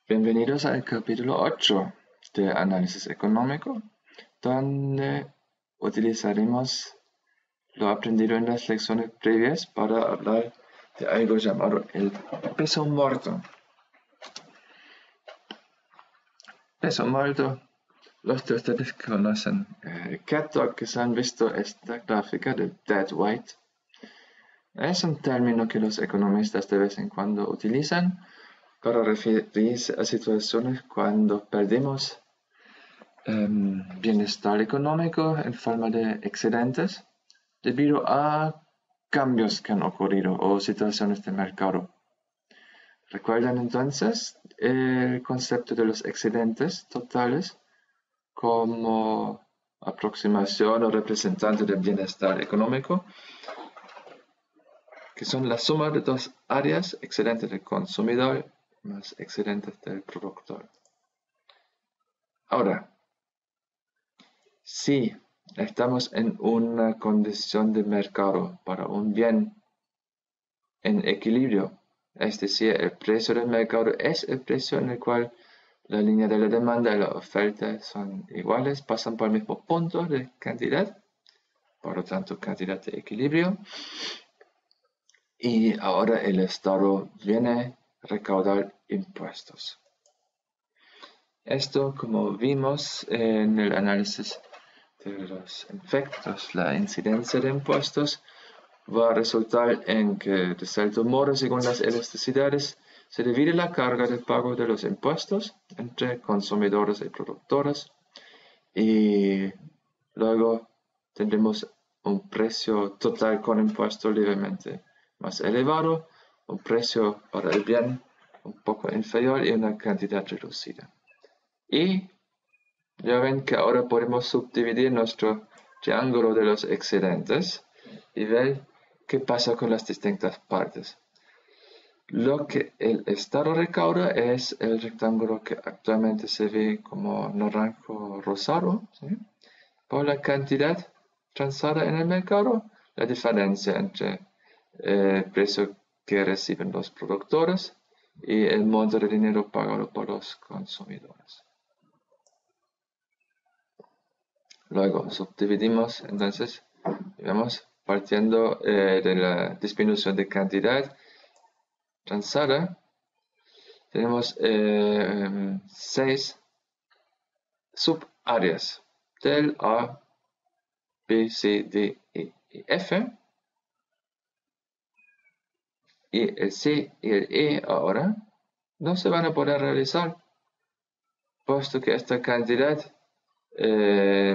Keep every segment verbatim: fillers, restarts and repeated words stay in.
Bienvenidos al capítulo ocho de Análisis Económico, donde utilizaremos lo aprendido en las lecciones previas para hablar de algo llamado el peso muerto. Peso muerto, los de ustedes conocen eh, Cato, que se han visto esta gráfica de dead weight. Es un término que los economistas de vez en cuando utilizan para referirse a situaciones cuando perdemos um, bienestar económico en forma de excedentes debido a cambios que han ocurrido o situaciones de mercado. ¿Recuerdan entonces el concepto de los excedentes totales como aproximación o representante del bienestar económico? Que son la suma de dos áreas, excedentes del consumidor más excedentes del productor. Ahora, si estamos en una condición de mercado para un bien en equilibrio, es decir, el precio del mercado es el precio en el cual la línea de la demanda y la oferta son iguales, pasan por el mismo punto de cantidad, por lo tanto cantidad de equilibrio, y ahora el Estado viene a recaudar impuestos. Esto, como vimos en el análisis de los efectos, la incidencia de impuestos va a resultar en que, de cierto modo, según las elasticidades, se divide la carga de pago de los impuestos entre consumidores y productores, y luego tendremos un precio total con impuesto levemente más elevado, un precio para el bien un poco inferior y una cantidad reducida. Y ya ven que ahora podemos subdividir nuestro triángulo de los excedentes y ver qué pasa con las distintas partes. Lo que el Estado recauda es el rectángulo que actualmente se ve como naranjo rosado, ¿sí? Por la cantidad transada en el mercado, la diferencia entre el precio que reciben los productores y el monto de dinero pagado por los consumidores. Luego subdividimos, entonces, digamos, partiendo eh, de la disminución de cantidad transada, tenemos eh, seis subáreas del A, B, C, D, E y F. Y el C y el E ahora no se van a poder realizar, puesto que esta cantidad eh,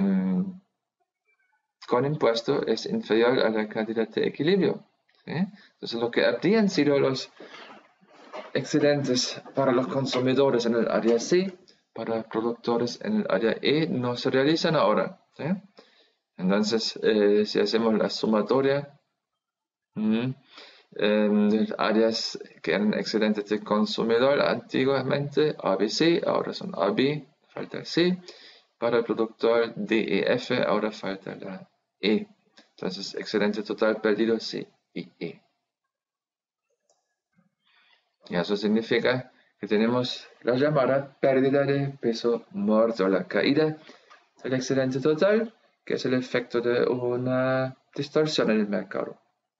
con impuesto es inferior a la cantidad de equilibrio, ¿sí? Entonces lo que habrían sido los excedentes para los consumidores en el área C, para los productores en el área E, no se realizan ahora, ¿sí? Entonces, eh, si hacemos la sumatoria mm, eh, de áreas que eran excedentes de consumidor antiguamente, A B C, ahora son A B, falta el C. Para el productor D E F, ahora falta la E. Entonces, excedente total perdido C y E. Y eso significa que tenemos la llamada pérdida de peso muerto, la caída del excedente total, que es el efecto de una distorsión en el mercado.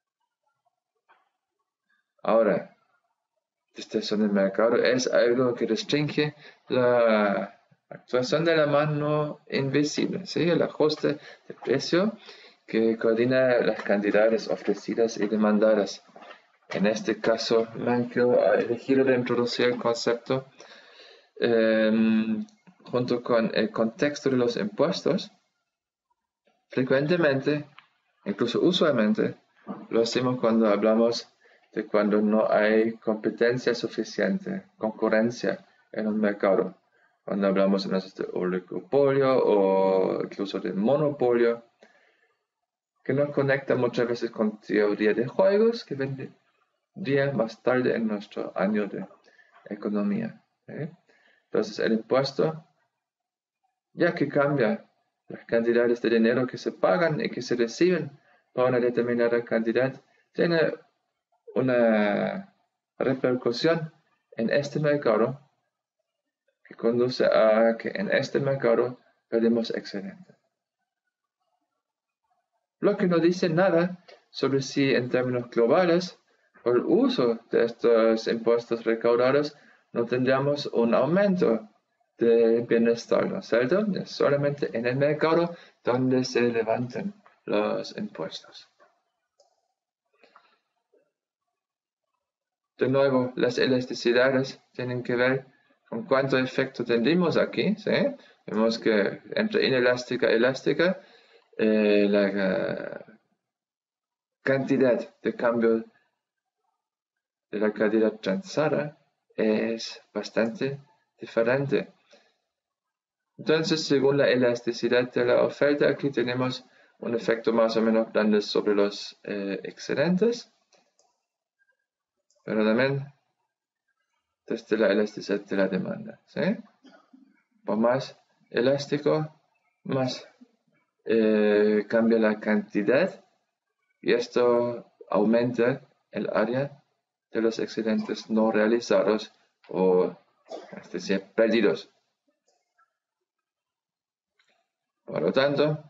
Ahora, distorsión del mercado es algo que restringe la actuación de la mano invisible, ¿sí? El ajuste de precio que coordina las cantidades ofrecidas y demandadas. En este caso, Mankell ha elegido de introducir el concepto eh, junto con el contexto de los impuestos. Frecuentemente, incluso usualmente, lo hacemos cuando hablamos de cuando no hay competencia suficiente, concurrencia en un mercado. Cuando hablamos de oligopolio o incluso de monopolio, que nos conecta muchas veces con teoría de juegos que vendría más tarde en nuestro año de economía. ¿eh? Entonces el impuesto, ya que cambia las cantidades de dinero que se pagan y que se reciben para una determinada cantidad, tiene una repercusión en este mercado que conduce a que en este mercado perdemos excedente. Lo que no dice nada sobre si en términos globales, por el uso de estos impuestos recaudados, no tendríamos un aumento de bienestar, ¿no es cierto? Es solamente en el mercado donde se levantan los impuestos. De nuevo, las elasticidades tienen que ver con cuánto efecto tendrimos aquí, ¿sí? Vemos que entre inelástica y elástica, eh, la uh, cantidad de cambio de la cantidad transada es bastante diferente. Entonces, según la elasticidad de la oferta, aquí tenemos un efecto más o menos grande sobre los eh, excedentes, pero también desde la elasticidad de la demanda, ¿sí? Por más elástico, más eh, cambia la cantidad y esto aumenta el área de los excedentes no realizados o, es decir, perdidos. Por lo tanto,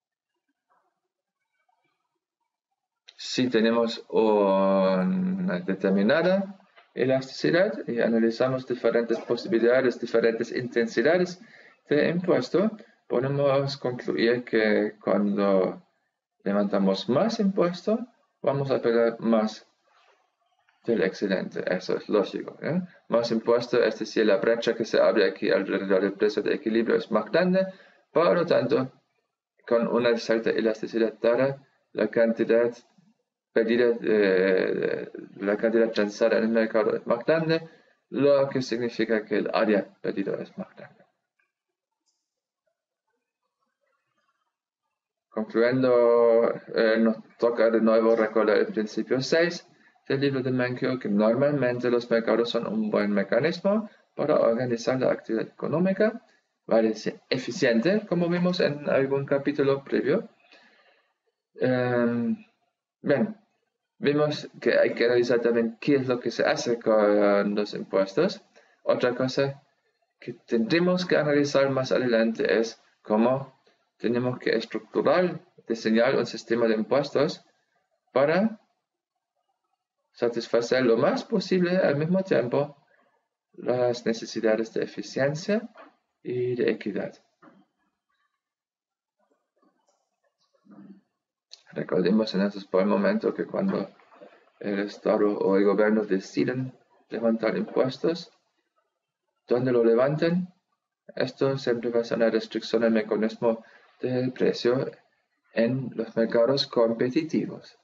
si tenemos una determinada elasticidad y analizamos diferentes posibilidades, diferentes intensidades de impuesto, podemos concluir que cuando levantamos más impuesto, vamos a perder más del excedente. Eso es lógico, ¿eh? Más impuesto, es decir, la brecha que se abre aquí alrededor del precio de equilibrio es más grande. Por lo tanto, con una alta elasticidad dada, la cantidad perdida, de, la cantidad transada en el mercado es más grande, lo que significa que el área perdida es más grande. Concluyendo, eh, nos toca de nuevo recordar el principio seis del libro de Mankiw, que normalmente los mercados son un buen mecanismo para organizar la actividad económica, vale, eficiente, como vimos en algún capítulo previo. Um, bien, vimos que hay que analizar también qué es lo que se hace con los impuestos. Otra cosa que tendremos que analizar más adelante es cómo tenemos que estructurar, diseñar un sistema de impuestos para satisfacer lo más posible al mismo tiempo las necesidades de eficiencia y de equidad. Recordemos entonces por el momento que cuando el Estado o el gobierno deciden levantar impuestos, donde lo levanten, esto siempre va a ser una restricción al mecanismo del precio en los mercados competitivos.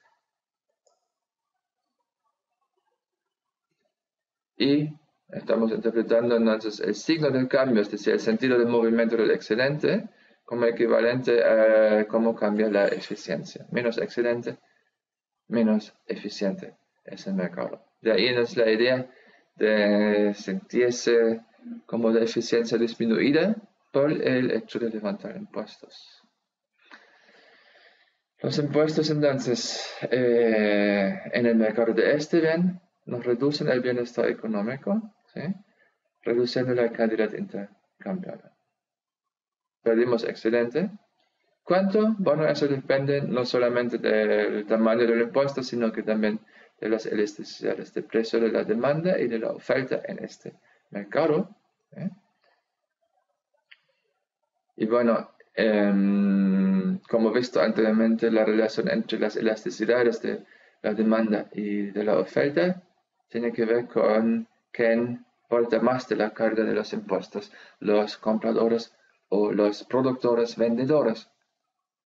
Y estamos interpretando entonces el signo del cambio, es decir, el sentido del movimiento del excedente, como equivalente a cómo cambia la eficiencia. Menos excedente, menos eficiente es el mercado. De ahí es la idea de sentirse como la eficiencia disminuida por el hecho de levantar impuestos. Los impuestos entonces eh, en el mercado de este bien nos reducen el bienestar económico, ¿sí? Reduciendo la cantidad intercambiada. Perdimos excedente. ¿Cuánto? Bueno, eso depende no solamente del tamaño del impuesto, sino que también de las elasticidades de precio de la demanda y de la oferta en este mercado. ¿eh? Y bueno, eh, como visto anteriormente, la relación entre las elasticidades de la demanda y de la oferta tiene que ver con quién porta más de la carga de los impuestos, los compradores o los productores vendedores.